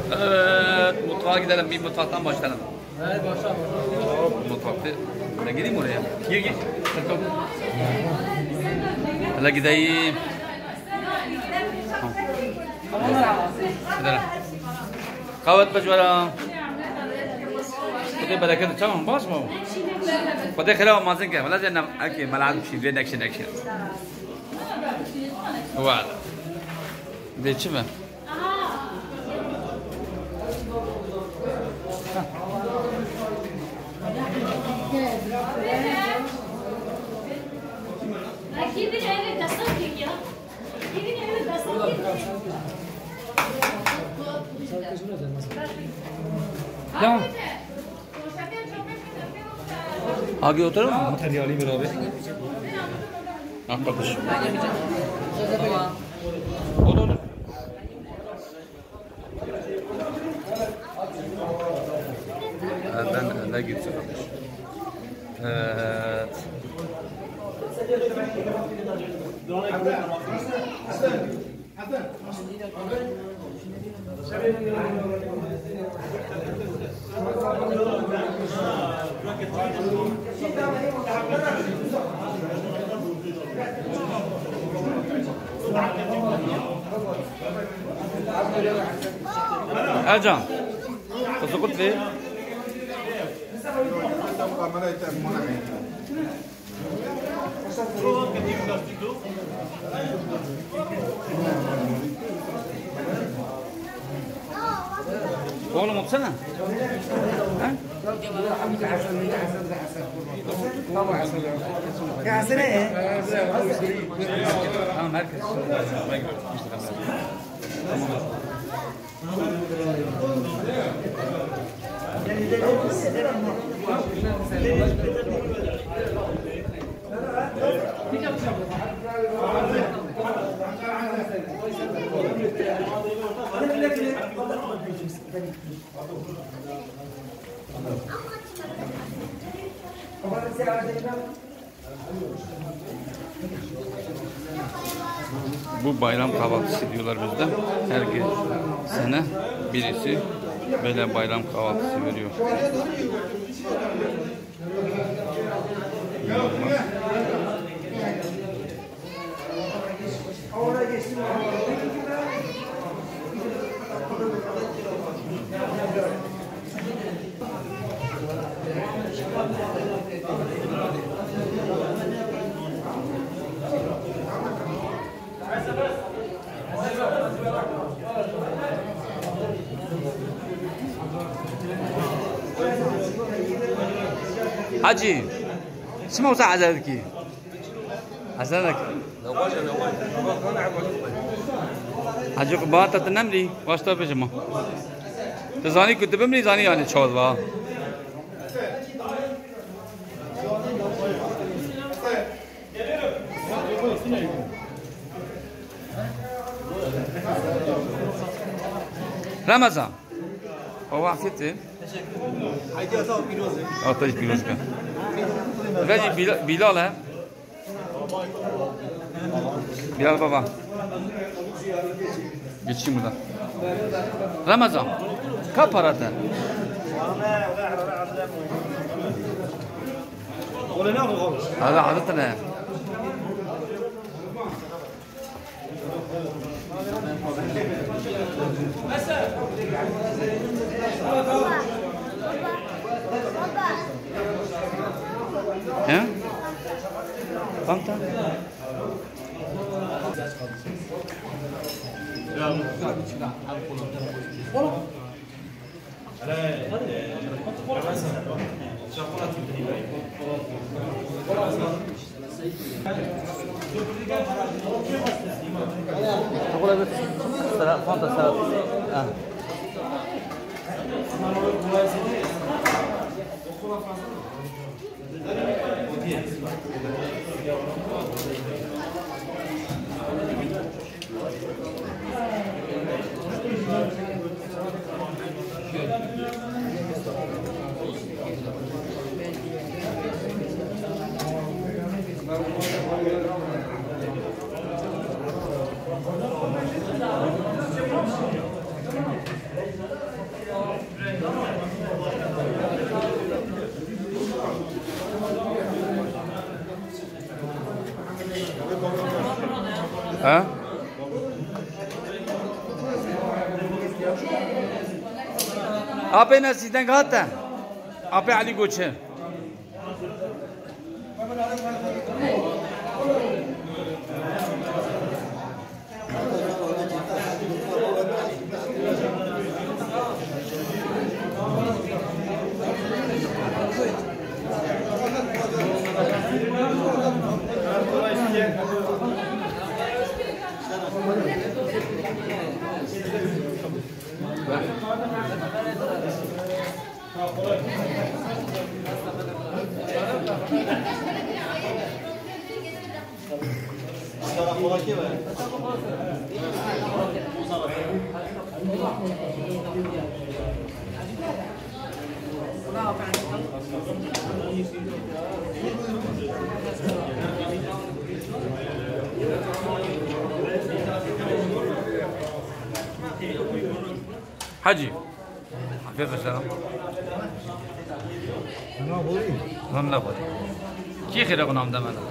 Evet, mutfağa gidelim. Bir mutfaktan başlayalım. Evet başla. Mutfakta. Ben gideyim oraya. Gir. Hala gideyim. Gidelim. Kahvet bacıvara. Kده bereket tamam باش ما بده خلاص ما زين كده ولا زين اكيد ملعب شيء زين اكشن وعد بيتشي ما اكيد يعني تصدق يا اكيد يعني تصدق tamam. Ağa oturalım mı? Materyali bir abi. Arkadaş. Olur. Ben de gitsin kardeş. Evet. Ercan, kızı lيه؟ oğlum otsana. Ha? كعسل ايه؟ Tamam herkes. Bu bayram kahvaltısı diyorlar bizde. Her sene birisi böyle bayram kahvaltısı veriyor. حاجي اسمه ساعة ذلك حسنك حاجي بات تنام لي واسطة بجمع تزاني كنت بملي زاني يعني شوال وا رمضان هو عفيتي آتش پیروز کن رجی بیلال ہے بیلال بابا geçeyim buradan Ramazan kaç parada هذا عادتنا ها؟ فهمت؟ تقول بس فهمت السلام Abi nesiden gatta? Abi Ali Goçe. حاجی حافظ السلام من نبود کی خیره کنم دم من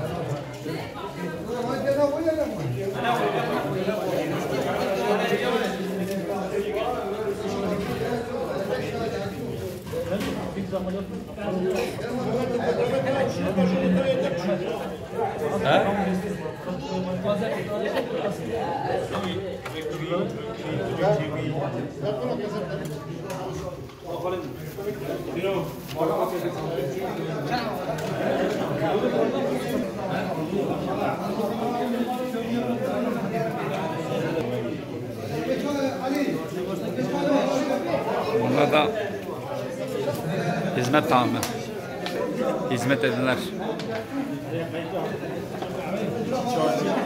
bunlar da hizmet tamamı. Hizmet edenler.